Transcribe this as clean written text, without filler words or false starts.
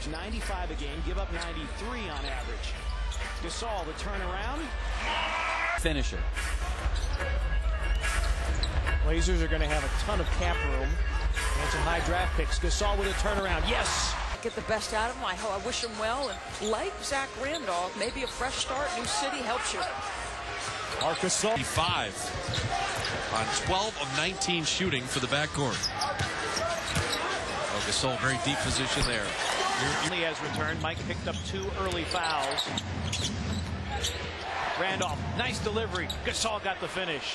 average 95 a game, give up 93 on average. Gasol, the turnaround. Finisher. Blazers are going to have a ton of cap room and some high draft picks. Gasol with a turnaround. Yes. Get the best out of him. I wish him well. And like Zach Randolph, maybe a fresh start, new city helps you. Marc Gasol. 5 on 12 of 19 shooting for the backcourt. Oh, Gasol, very deep position there. He has returned. Mike picked up 2 early fouls. Randolph, nice delivery. Gasol got the finish.